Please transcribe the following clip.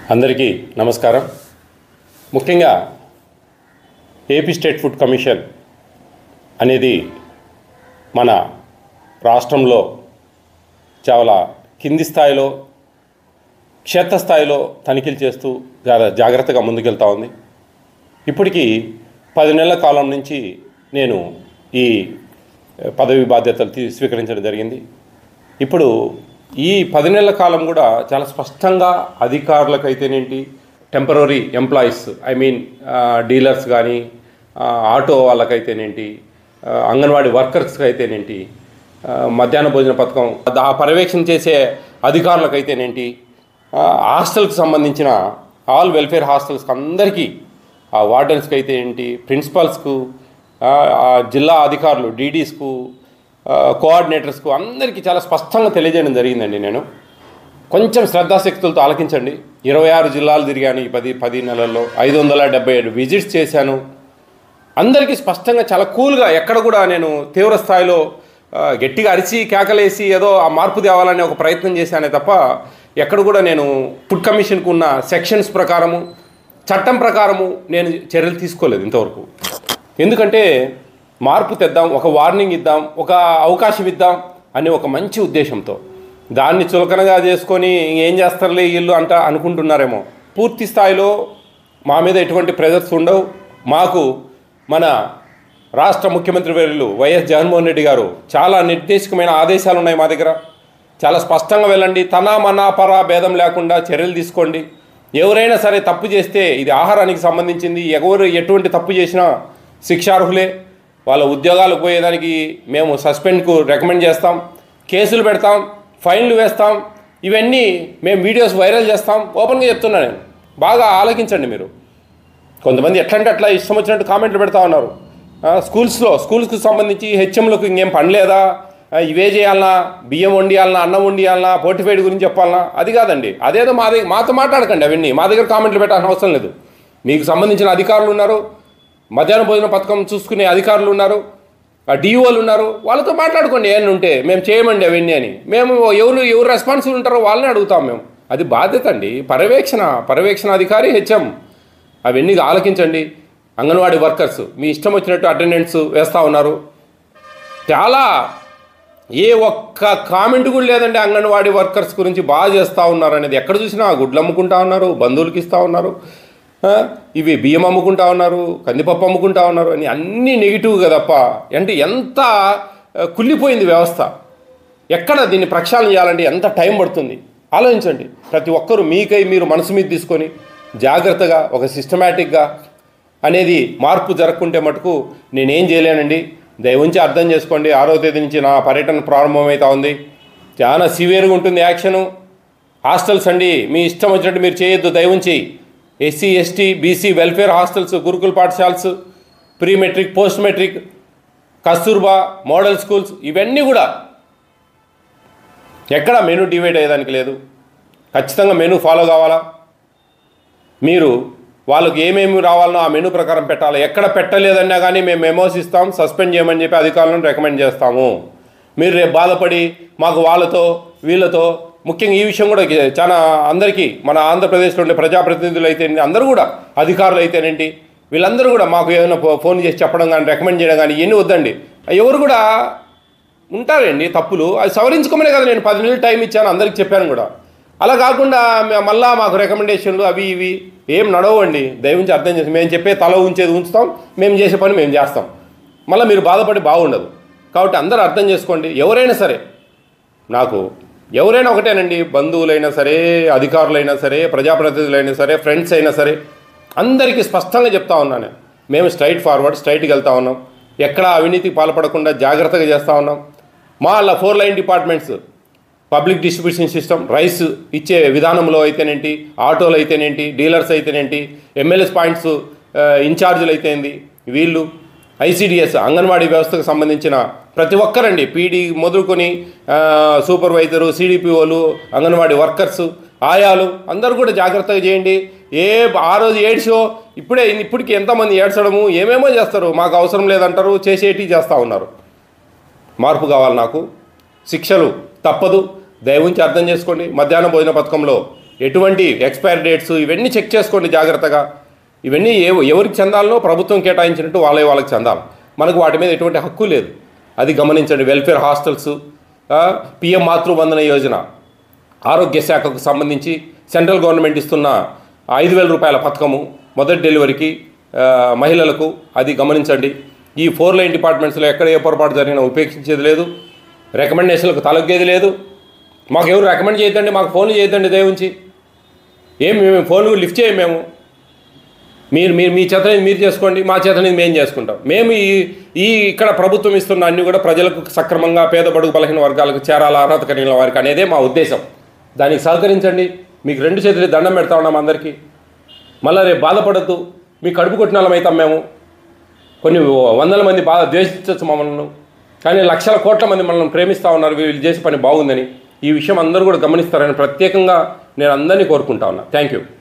అందరికీ నమస్కారం. ముఖ్యంగా ఏపీ స్టేట్ ఫుడ్ కమిషన్ అనేది మన రాష్ట్రంలో చాలా కింది స్థాయిలో క్షేత్రస్థాయిలో తనిఖీలు చేస్తూ జాగ్రత్తగా ముందుకెళ్తా ఉంది. ఇప్పటికీ 10 నెలల కాలం నుంచి నేను ఈ పదవి బాధ్యతలు స్వీకరించడం జరిగింది. ఇప్పుడు ఈ 10 నెలల కాలం కూడా చాలా స్పష్టంగా అధికారులకైతేనేంటి, టెంపరరీ ఎంప్లాయీస్ డీలర్స్ కానీ, ఆటో వాళ్ళకైతేనేంటి, అంగన్వాడీ వర్కర్స్కి అయితేనేంటి, మధ్యాహ్న భోజన పథకం ఆ పర్యవేక్షణ చేసే అధికారులకైతేనేంటి, హాస్టల్కి సంబంధించిన ఆల్ వెల్ఫేర్ హాస్టల్స్కి అందరికీ, ఆ వార్డెన్స్కి అయితే ఏంటి, ప్రిన్సిపల్స్కు, జిల్లా అధికారులు డీడీస్కు, కోఆర్డినేటర్స్కు అందరికీ చాలా స్పష్టంగా తెలియజేయడం జరిగిందండి. నేను కొంచెం శ్రద్ధాశక్తులతో ఆలకించండి. 26 జిల్లాలు తిరిగాను ఈ 10 నెలల్లో, 577 విజిట్స్ చేశాను. అందరికీ స్పష్టంగా చాలా కూల్గా, ఎక్కడ కూడా నేను తీవ్ర స్థాయిలో గట్టిగా అరిచి కేకలేసి ఏదో ఆ మార్పు తేవాలనే ఒక ప్రయత్నం చేశానే తప్ప ఎక్కడ కూడా నేను ఫుడ్ కమిషన్కు ఉన్న సెక్షన్స్ ప్రకారము, చట్టం ప్రకారము నేను చర్యలు తీసుకోలేదు ఇంతవరకు. ఎందుకంటే మార్పు తెద్దాం, ఒక వార్నింగ్ ఇద్దాం, ఒక అవకాశం ఇద్దాం అనే ఒక మంచి ఉద్దేశంతో, దాన్ని చులకనగా చేసుకొని ఏం చేస్తారులే వీళ్ళు అనుకుంటున్నారేమో. పూర్తి స్థాయిలో మా మీద ఎటువంటి ప్రెజర్స్ ఉండవు. మాకు మన రాష్ట్ర ముఖ్యమంత్రి వర్యులు వైఎస్ జగన్మోహన్ రెడ్డి గారు చాలా నిర్దేశకమైన ఆదేశాలు ఉన్నాయి మా దగ్గర. చాలా స్పష్టంగా వెళ్ళండి, తన మన పర భేదం లేకుండా చర్యలు తీసుకోండి. ఎవరైనా సరే తప్పు చేస్తే, ఇది ఆహారానికి సంబంధించింది, ఎవరు ఎటువంటి తప్పు చేసినా శిక్షార్హులే. వాళ్ళ ఉద్యోగాలకు పోయేదానికి మేము సస్పెండ్కు రికమెండ్ చేస్తాం, కేసులు పెడతాం, ఫైన్లు వేస్తాం. ఇవన్నీ మేము వీడియోస్ వైరల్ చేస్తాం. ఓపెన్గా చెప్తున్నా నేను. బాగా ఆలోచించండి మీరు. కొంతమంది ఎట్లంటే అట్లా ఇష్టం వచ్చినట్టు కామెంట్లు పెడతా ఉన్నారు. స్కూల్స్కి సంబంధించి హెచ్ఎంలకు ఇంకేం పని లేదా, ఇవే చేయాలన్నా, బియ్యం వండియాలన్నా, అన్నం వండియాలన్నా, ఫోర్టిఫైడ్ గురించి చెప్పాలన్నా, అది కాదండి. అదేదో మాతో మాట్లాడకండి. అవన్నీ మా దగ్గర కామెంట్లు పెట్టాల్సిన అవసరం లేదు. మీకు సంబంధించిన అధికారులు ఉన్నారు, మధ్యాహ్న భోజన పథకం చూసుకునే అధికారులు ఉన్నారు, డిఓలు ఉన్నారు, వాళ్ళతో మాట్లాడుకోండి. ఏమన్నా ఉంటే మేము చేయమండి అవన్నీ అని. మేము ఎవరు రెస్పాన్సిబుల్ ఉంటారో వాళ్ళని అడుగుతాం మేము. అది బాధ్యత అండి. పర్యవేక్షణ అధికారి హెచ్ఎం. అవన్నీ ఆలకించండి. అంగన్వాడీ వర్కర్స్ మీ ఇష్టం వచ్చినట్టు అటెండెన్స్ వేస్తూ ఉన్నారు. చాలా ఏ ఒక్క కామెంట్ కూడా లేదండి అంగన్వాడీ వర్కర్స్ గురించి. బాగా చేస్తూ ఉన్నారు అనేది. ఎక్కడ చూసినా గుడ్లు అమ్ముకుంటా ఉన్నారు, బంధువులకి ఇస్తూ ఉన్నారు, ఇవి బియ్యం అమ్ముకుంటా ఉన్నారు, కందిపప్పు అమ్ముకుంటా ఉన్నారు అని అన్నీ నెగిటివ్గా తప్ప. అంటే ఎంత కుళ్ళిపోయింది వ్యవస్థ. ఎక్కడ దీన్ని ప్రక్షాళన చేయాలంటే ఎంత టైం పడుతుంది ఆలోచించండి. ప్రతి ఒక్కరూ మీరు మనసు మీద తీసుకొని జాగ్రత్తగా ఒక సిస్టమేటిక్గా అనేది మార్పు జరగకుంటే మటుకు నేనేం చేయలేనండి. దయవుంచి అర్థం చేసుకోండి. 6వ తేదీ నుంచి నా పర్యటన ప్రారంభమవుతా ఉంది. చాలా సివియర్గా ఉంటుంది యాక్షను. హాస్టల్స్ అండి, మీ ఇష్టం వచ్చినట్టు మీరు చేయొద్దు. దయవుంచి SC ST BC welfare hostels, గురుకుల పాఠశాలస్, pre matric, post matric, Kasturba model schools, ఇవన్నీ కూడా ఎక్కడ మెనూ డివైడ్ అయ్యేదానికి లేదు. ఖచ్చితంగా మెనూ ఫాలో కావాలా. మీరు వాళ్ళకి ఏమేమి రావాలనో ఆ మెనూ ప్రకారం పెట్టాలి. ఎక్కడ పెట్టలేదన్నా కానీ మేము మెమోస్ ఇస్తాం, సస్పెండ్ చేయమని చెప్పి అధికారులను రికమెండ్ చేస్తాము. మీరు రేపు బాధపడి మాకు వాళ్ళతో వీళ్ళతో, ముఖ్యంగా ఈ విషయం కూడా చాలా అందరికీ, మన ఆంధ్రప్రదేశ్లో ఉండే ప్రజాప్రతినిధులు అయితే అందరూ కూడా, అధికారులు అయితేనేంటి, వీళ్ళందరూ కూడా మాకు ఏదైనా ఫోన్ చేసి చెప్పడం కానీ, రికమెండ్ చేయడం కానీ ఇవన్నీ వద్దండి. ఎవరు కూడా ఉంటారండి తప్పులు, అది సవరించుకోమనే కదా నేను 10 నెలలు టైం ఇచ్చాను, అందరికీ చెప్పాను కూడా. అలా కాకుండా మళ్ళీ మాకు రికమెండేషన్లు అవి ఇవి ఏం నడవండి. దయవుంచి అర్థం చేసి, మేము చెప్పే తల ఉంచేది ఉంచుతాం, మేము చేసే పని మేము చేస్తాం. మళ్ళీ మీరు బాధపడి బాగుండదు. కాబట్టి అందరూ అర్థం చేసుకోండి. ఎవరైనా సరే, నాకు ఎవరైనా ఒకటేనండి, బంధువులైనా సరే, అధికారులైనా సరే, ప్రజాప్రతినిధులైనా సరే, ఫ్రెండ్స్ అయినా సరే, అందరికీ స్పష్టంగా చెప్తా ఉన్నాను. మేము స్ట్రైట్గా వెళ్తా ఉన్నాం. ఎక్కడ అవినీతికి పాల్పడకుండా జాగ్రత్తగా చేస్తూ ఉన్నాం. మా 4 line departments, public distribution system, rice ఇచ్చే విధానంలో అయితేనేంటి, ఆటోలు అయితేనేంటి, డీలర్స్ అయితేనేంటి, ఎమ్మెల్యేస్ పాయింట్స్ ఇన్ఛార్జీలు అయితేంది, వీళ్ళు ఐసిడిఎస్ అంగన్వాడీ వ్యవస్థకు సంబంధించిన ప్రతి ఒక్కరండి, పీడీ మొదలుకొని సూపర్వైజరు, సిడిపిఓలు, అంగన్వాడీ వర్కర్సు, ఆయాలు అందరూ కూడా జాగ్రత్తగా చేయండి. ఆ రోజు ఏడ్చో ఇప్పటికి ఎంతమంది ఏడ్చడము ఏమేమో చేస్తారు, మాకు అవసరం లేదంటారు, చేసేటి చేస్తూ ఉన్నారు. మార్పు కావాలి నాకు. శిక్షలు తప్పదు. దయవుంచి అర్థం చేసుకోండి. మధ్యాహ్న భోజన పథకంలో ఎటువంటి ఎక్స్పైరీ డేట్స్ ఇవన్నీ చెక్ చేసుకోండి జాగ్రత్తగా. ఇవన్నీ ఎవరికి చెందాలనో ప్రభుత్వం కేటాయించినట్టు వాళ్ళకి చెందాలి. మనకు వాటి మీద ఎటువంటి హక్కు లేదు, అది గమనించండి. Welfare hostels, PM Matruvandana Yojana, ఆరోగ్య శాఖకు సంబంధించి సెంట్రల్ గవర్నమెంట్ ఇస్తున్న 5,000 రూపాయల పథకము మొదటి డెలివరీకి మహిళలకు, అది గమనించండి. ఈ 4 లైన్ డిపార్ట్మెంట్స్లో ఎక్కడ ఏ పొరపాటు జరిగినా ఉపేక్షించేది లేదు, రికమెండేషన్లకు తలగ్గేది లేదు. మాకు ఎవరు రికమెండ్ చేయొద్దండి, మాకు ఫోన్లు చేయొద్దండి దయవుంచి. మేము ఫోన్లు లిఫ్ట్ చేయం. మేము మీరు మీ చేతనేది మీరు చేసుకోండి, మా చేతనేది మేము చేసుకుంటాం. మేము ఇక్కడ ప్రభుత్వం ఇస్తున్న అన్నీ కూడా ప్రజలకు సక్రమంగా పేద బడుగు బలహీన వర్గాలకు చేరాల, అర్హత కలిగిన వారికి అనేదే మా ఉద్దేశం. దానికి సహకరించండి. మీకు 2 చేతులు దండం పెడతా ఉన్నాం అందరికీ. మళ్ళీ రేపు బాధపడద్దు, మీ కడుపు కొట్టిన వాళ్ళం అవుతాం మేము. కొన్ని వందల మంది ద్వేషించవచ్చు మమ్మల్ని, కానీ లక్షల కోట్ల మంది మనల్ని ప్రేమిస్తూ ఉన్నారు వీళ్ళు చేసే పని బాగుందని. ఈ విషయం అందరూ కూడా గమనిస్తారని ప్రత్యేకంగా నేను అందరినీ కోరుకుంటా ఉన్నా. Thank you.